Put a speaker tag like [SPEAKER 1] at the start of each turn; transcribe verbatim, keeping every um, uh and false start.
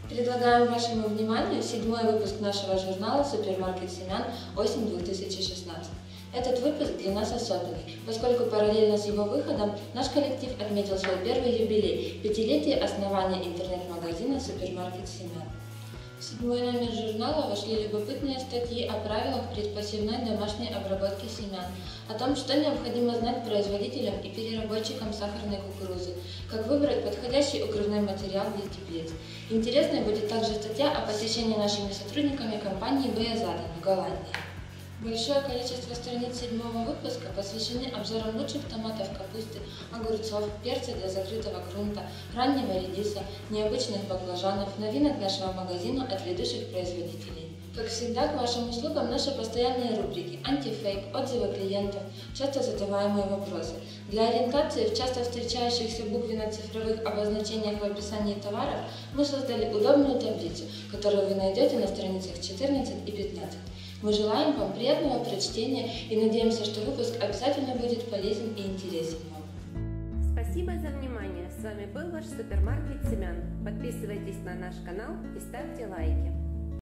[SPEAKER 1] Предлагаем вашему вниманию седьмой выпуск нашего журнала «Супермаркет семян. Осень две тысячи шестнадцать». Этот выпуск для нас особенный, поскольку параллельно с его выходом наш коллектив отметил свой первый юбилей – пятилетие основания интернет-магазина «Супермаркет семян». В седьмой номер журнала вошли любопытные статьи о правилах предпосевной домашней обработки семян, о том, что необходимо знать производителям и переработчикам сахарной кукурузы, как выбрать подходящий укрывной материал для теплиц. Интересной будет также статья о посещении нашими сотрудниками компании Баязада в Голландии. Большое количество страниц седьмого выпуска посвящены обзорам лучших томатов, капусты, огурцов, перца для закрытого грунта, раннего редиса, необычных баклажанов, новинок нашего магазина от ведущих производителей. Как всегда, к вашим услугам наши постоянные рубрики «Антифейк», «Отзывы клиентов», часто задаваемые вопросы. Для ориентации в часто встречающихся буквенно-цифровых обозначениях в описании товаров мы создали удобную таблицу, которую вы найдете на страницах четырнадцать и пятнадцать. Мы желаем вам приятного прочтения и надеемся, что выпуск обязательно будет полезен и интересен вам.
[SPEAKER 2] Спасибо за внимание. С вами был ваш супермаркет семян. Подписывайтесь на наш канал и ставьте лайки.